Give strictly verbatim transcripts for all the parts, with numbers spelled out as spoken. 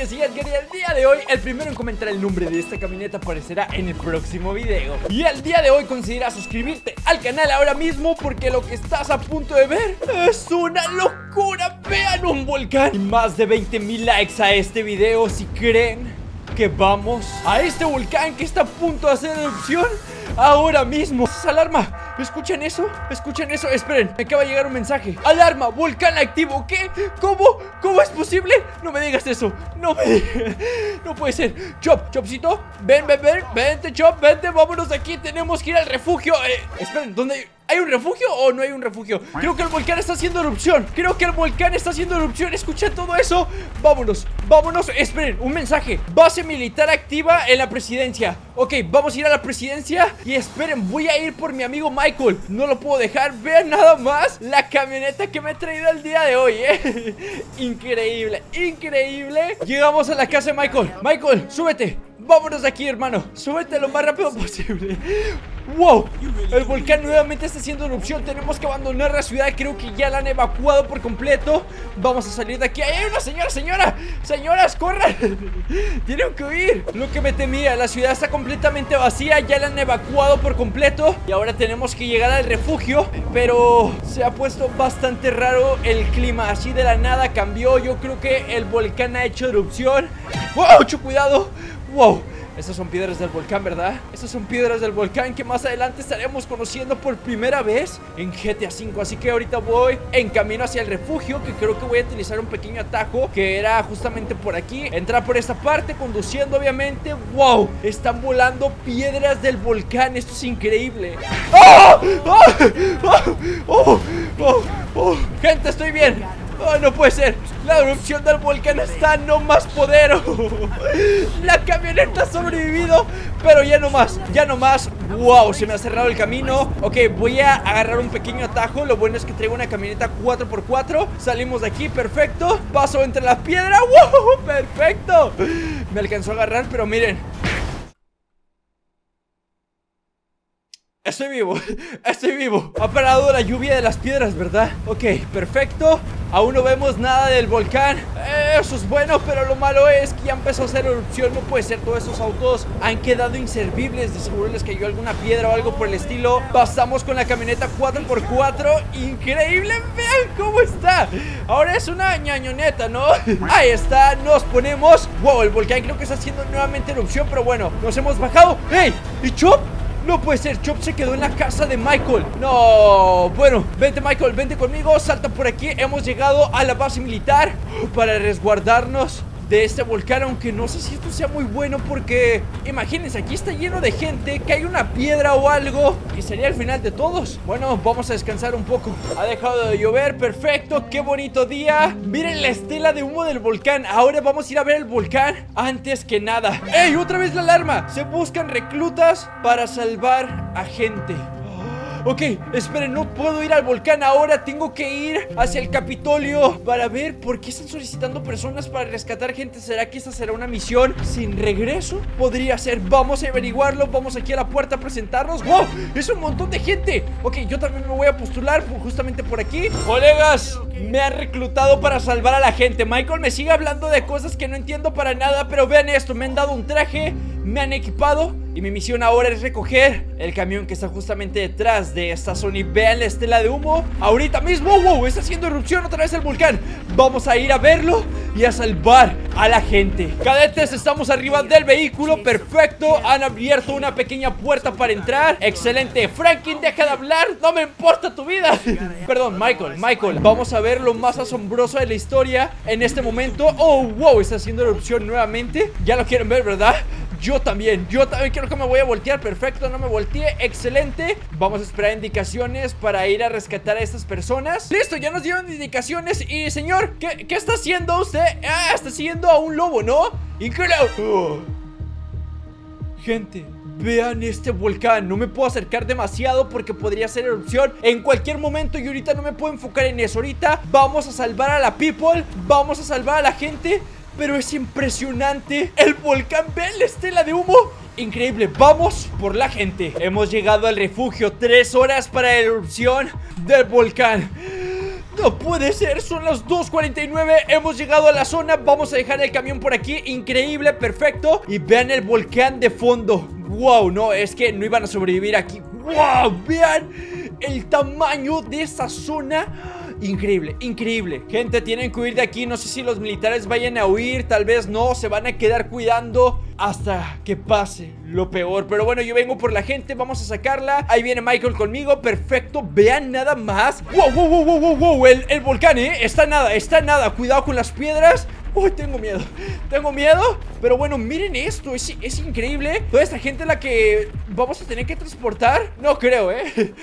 yo soy Edgar y el día de hoy el primero en comentar el nombre de esta camioneta aparecerá en el próximo video. Y el día de hoy considera suscribirte al canal ahora mismo porque lo que estás a punto de ver es una locura. Vean un volcán y más de veinte mil likes a este video si creen que vamos a este volcán que está a punto de hacer erupción ahora mismo. ¡Es alarma! ¿Escuchan eso? ¿Escuchan eso? Esperen, me acaba de llegar un mensaje. ¡Alarma! ¡Volcán activo! ¿Qué? ¿Cómo? ¿Cómo es posible? No me digas eso. No me digas. No puede ser. Chop, Chopcito. Ven, ven, ven. Vente, Chop, vente. Vámonos de aquí. Tenemos que ir al refugio. Eh, esperen, ¿dónde hay un refugio o no hay un refugio? Creo que el volcán está haciendo erupción. Creo que el volcán está haciendo erupción. ¿Escuchan todo eso? Vámonos, vámonos. Esperen, un mensaje. Base militar activa en la presidencia. Ok, vamos a ir a la presidencia. Y esperen, voy a ir por mi amigo Michael. No lo puedo dejar. Vean nada más la camioneta que me he traído el día de hoy, ¿eh? Increíble, increíble. Llegamos a la casa de Michael. Michael, súbete. Vámonos de aquí, hermano. Súbete lo más rápido posible. ¡Wow! El volcán nuevamente está haciendo erupción. Tenemos que abandonar la ciudad. Creo que ya la han evacuado por completo. Vamos a salir de aquí. ¡Ahí hay una señora! ¡Señora! ¡Señoras, corran! Tienen que huir. Lo que me temía. La ciudad está completamente vacía. Ya la han evacuado por completo. Y ahora tenemos que llegar al refugio. Pero se ha puesto bastante raro el clima. Así de la nada cambió. Yo creo que el volcán ha hecho erupción. ¡Wow! ¡Mucho cuidado! ¡Wow! Estas son piedras del volcán, ¿verdad? Estas son piedras del volcán que más adelante estaremos conociendo por primera vez en G T A cinco. Así que ahorita voy en camino hacia el refugio, que creo que voy a utilizar un pequeño atajo que era justamente por aquí. Entrar por esta parte, conduciendo obviamente. ¡Wow! Están volando piedras del volcán. Esto es increíble. ¡Oh! ¡Oh! ¡Oh! ¡Oh! ¡Oh! ¡Oh! Gente, estoy bien. ¡Oh, no puede ser! La erupción del volcán está no más poder. La camioneta ha sobrevivido, pero ya no más, ya no más. ¡Wow! Se me ha cerrado el camino. Ok, voy a agarrar un pequeño atajo. Lo bueno es que traigo una camioneta cuatro por cuatro. Salimos de aquí, perfecto. Paso entre la piedra. ¡Wow! ¡Perfecto! Me alcanzó a agarrar, pero miren, estoy vivo, estoy vivo. Ha parado la lluvia de las piedras, ¿verdad? Ok, perfecto. Aún no vemos nada del volcán. Eso es bueno, pero lo malo es que ya empezó a hacer erupción. No puede ser, todos esos autos han quedado inservibles. De seguro les cayó alguna piedra o algo por el estilo. Pasamos con la camioneta cuatro por cuatro. Increíble, vean cómo está. Ahora es una ñañoneta, ¿no? Ahí está, nos ponemos. Wow, el volcán creo que está haciendo nuevamente erupción, pero bueno, nos hemos bajado. ¡Ey! ¿Y Chop? No puede ser, Chop se quedó en la casa de Michael. No, bueno, vente Michael, vente conmigo. Salta por aquí, hemos llegado a la base militar para resguardarnos de este volcán, aunque no sé si esto sea muy bueno porque imagínense, aquí está lleno de gente, que hay una piedra o algo y sería el final de todos. Bueno, vamos a descansar un poco. Ha dejado de llover, perfecto, qué bonito día. Miren la estela de humo del volcán. Ahora vamos a ir a ver el volcán antes que nada. ¡Ey! Otra vez la alarma. Se buscan reclutas para salvar a gente. Ok, esperen, no puedo ir al volcán ahora. Tengo que ir hacia el Capitolio para ver por qué están solicitando personas para rescatar gente. ¿Será que esta será una misión sin regreso? Podría ser, vamos a averiguarlo. Vamos aquí a la puerta a presentarnos. ¡Wow! Es un montón de gente. Ok, yo también me voy a postular justamente por aquí. Colegas, me han reclutado para salvar a la gente. Michael me sigue hablando de cosas que no entiendo para nada, pero vean esto, me han dado un traje, me han equipado y mi misión ahora es recoger el camión que está justamente detrás de esta zona. Y vean la estela de humo ahorita mismo. ¡Wow! Está haciendo erupción otra vez el volcán. Vamos a ir a verlo y a salvar a la gente. Cadetes, estamos arriba del vehículo. Perfecto, han abierto una pequeña puerta para entrar. Excelente. Franklin, deja de hablar, no me importa tu vida. Perdón, Michael, Michael. Vamos a ver lo más asombroso de la historia en este momento. ¡Oh, wow! Está haciendo erupción nuevamente. Ya lo quieren ver, ¿verdad? Yo también, yo también creo que me voy a voltear. Perfecto, no me volteé, excelente. Vamos a esperar indicaciones para ir a rescatar a estas personas. Listo, ya nos dieron indicaciones. Y señor, ¿qué, qué está haciendo usted? Ah, está siguiendo a un lobo, ¿no? Increíble. Oh. Gente, vean este volcán. No me puedo acercar demasiado porque podría hacer erupción en cualquier momento y ahorita no me puedo enfocar en eso. Ahorita vamos a salvar a la people, vamos a salvar a la gente. Pero es impresionante el volcán. Ven la estela de humo. Increíble, vamos por la gente. Hemos llegado al refugio. Tres horas para la erupción del volcán. No puede ser, son las dos cuarenta y nueve. Hemos llegado a la zona, vamos a dejar el camión por aquí. Increíble, perfecto. Y vean el volcán de fondo. Wow, no, es que no iban a sobrevivir aquí. Wow, vean el tamaño de esa zona. Increíble, increíble. Gente, tienen que huir de aquí. No sé si los militares vayan a huir, tal vez no. Se van a quedar cuidando hasta que pase lo peor. Pero bueno, yo vengo por la gente, vamos a sacarla. Ahí viene Michael conmigo, perfecto. Vean nada más. Wow, wow, wow, wow, wow, wow. El, el volcán, eh, está nada, está nada. Cuidado con las piedras. Uy, tengo miedo, tengo miedo. Pero bueno, miren esto, es, es increíble. Toda esta gente la que vamos a tener que transportar. No creo, eh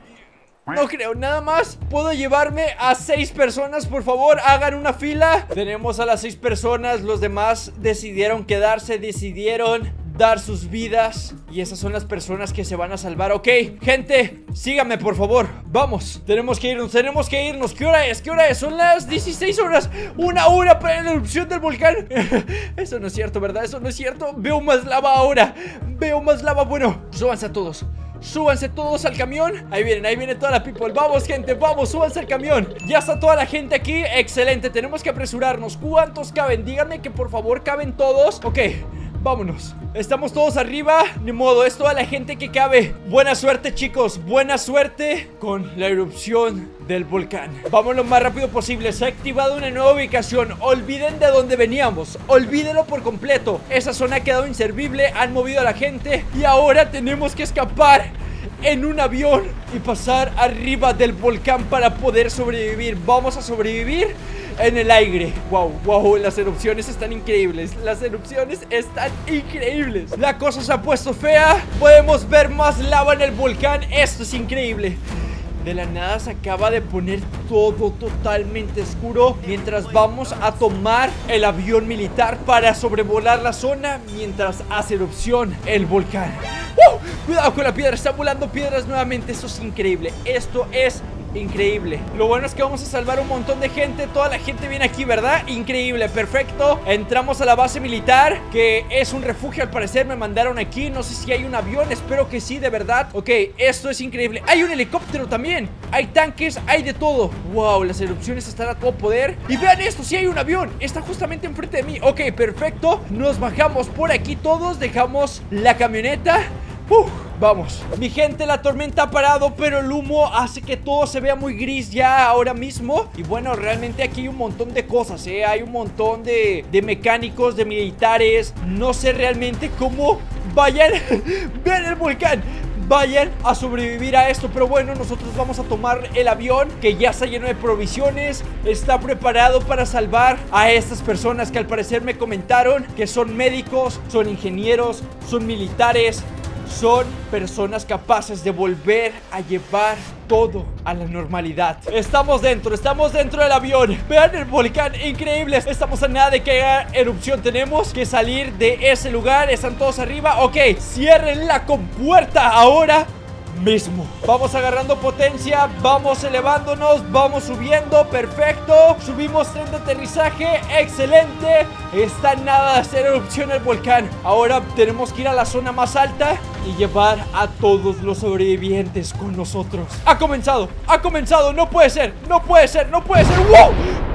No creo, nada más puedo llevarme a seis personas. Por favor, hagan una fila. Tenemos a las seis personas. Los demás decidieron quedarse, decidieron dar sus vidas. Y esas son las personas que se van a salvar. Ok, gente, síganme por favor. Vamos, tenemos que irnos, tenemos que irnos. ¿Qué hora es? ¿Qué hora es? Son las dieciséis horas. Una hora para la erupción del volcán. Eso no es cierto, ¿verdad? Eso no es cierto. Veo más lava ahora. Veo más lava. Bueno, súbanse a todos. Súbanse todos al camión. Ahí vienen, ahí viene toda la people. Vamos, gente, vamos, súbanse al camión. Ya está toda la gente aquí, excelente. Tenemos que apresurarnos. ¿Cuántos caben? Díganme que por favor caben todos. Ok, vámonos. Estamos todos arriba. Ni modo, es toda la gente que cabe. Buena suerte, chicos, buena suerte con la erupción del volcán. Vamos lo más rápido posible. Se ha activado una nueva ubicación. Olviden de dónde veníamos. Olvídenlo por completo. Esa zona ha quedado inservible. Han movido a la gente y ahora tenemos que escapar en un avión y pasar arriba del volcán para poder sobrevivir. Vamos a sobrevivir en el aire. Wow, wow, las erupciones están increíbles. Las erupciones están increíbles. La cosa se ha puesto fea. Podemos ver más lava en el volcán. Esto es increíble. De la nada se acaba de poner todo totalmente oscuro mientras vamos a tomar el avión militar para sobrevolar la zona mientras hace erupción el volcán. ¡Uh! Cuidado con la piedra, están volando piedras nuevamente. Esto es increíble, esto es increíble. Lo bueno es que vamos a salvar un montón de gente. Toda la gente viene aquí, ¿verdad? Increíble, perfecto. Entramos a la base militar, que es un refugio al parecer. Me mandaron aquí, no sé si hay un avión. Espero que sí, de verdad. Ok, esto es increíble. Hay un helicóptero también. Hay tanques, hay de todo. Wow, las erupciones están a todo poder. Y vean esto, sí hay un avión. Está justamente enfrente de mí. Ok, perfecto. Nos bajamos por aquí todos. Dejamos la camioneta. Uf, vamos. Mi gente, la tormenta ha parado, pero el humo hace que todo se vea muy gris ya ahora mismo. Y bueno, realmente aquí hay un montón de cosas, ¿eh? Hay un montón de, de mecánicos, de militares. No sé realmente cómo vayan. Vean el volcán. Vayan a sobrevivir a esto. Pero bueno, nosotros vamos a tomar el avión, que ya está lleno de provisiones. Está preparado para salvar a estas personas que al parecer me comentaron que son médicos, son ingenieros, son militares. Son personas capaces de volver a llevar todo a la normalidad. Estamos dentro, estamos dentro del avión. Vean el volcán, increíble. Estamos a nada de que haga erupción. Tenemos que salir de ese lugar. Están todos arriba, ok. Cierren la compuerta ahora mismo. Vamos agarrando potencia, vamos elevándonos, vamos subiendo, perfecto. Subimos tren de aterrizaje, excelente. Está nada de hacer erupción el volcán. Ahora tenemos que ir a la zona más alta y llevar a todos los sobrevivientes con nosotros. Ha comenzado, ha comenzado, no puede ser, no puede ser, no puede ser. ¡Wow!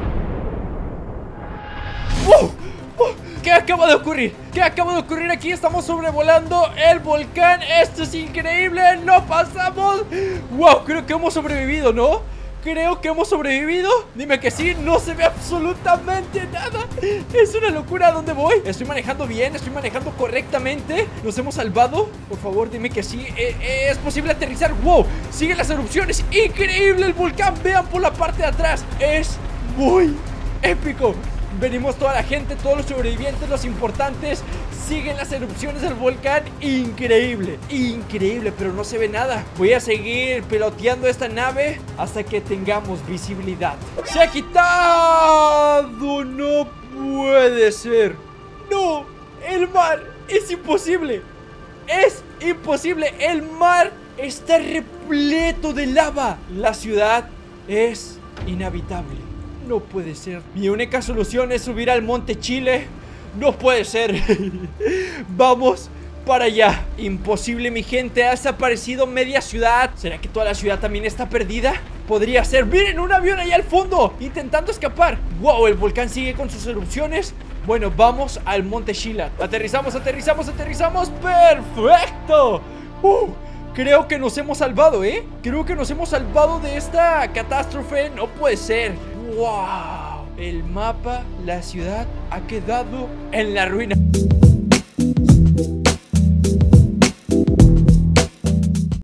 ¡Wow! ¿Qué acaba de ocurrir? ¿Qué acaba de ocurrir aquí? Estamos sobrevolando el volcán. Esto es increíble. No pasamos. Wow, creo que hemos sobrevivido, ¿no? Creo que hemos sobrevivido. Dime que sí, no se ve absolutamente nada. Es una locura. ¿A dónde voy? Estoy manejando bien, estoy manejando correctamente. ¿Nos hemos salvado? Por favor, dime que sí. eh, eh, Es posible aterrizar. Wow, siguen las erupciones. Increíble el volcán. Vean por la parte de atrás. Es muy épico. Venimos toda la gente, todos los sobrevivientes, los importantes. Siguen las erupciones del volcán. Increíble, increíble, pero no se ve nada. Voy a seguir piloteando esta nave hasta que tengamos visibilidad. ¡Se ha quitado! No puede ser. No, el mar es imposible. Es imposible, el mar está repleto de lava. La ciudad es inhabitable. No puede ser. Mi única solución es subir al Monte Chile. No puede ser. Vamos para allá. Imposible, mi gente. Ha desaparecido media ciudad. ¿Será que toda la ciudad también está perdida? podría ser. ¡Miren! Un avión ahí al fondo intentando escapar. ¡Wow! El volcán sigue con sus erupciones. Bueno, vamos al monte Shila. Aterrizamos, aterrizamos, aterrizamos. ¡Perfecto! Uh, creo que nos hemos salvado, ¿eh? Creo que nos hemos salvado de esta catástrofe. No puede ser. ¡Wow! El mapa, la ciudad ha quedado en la ruina.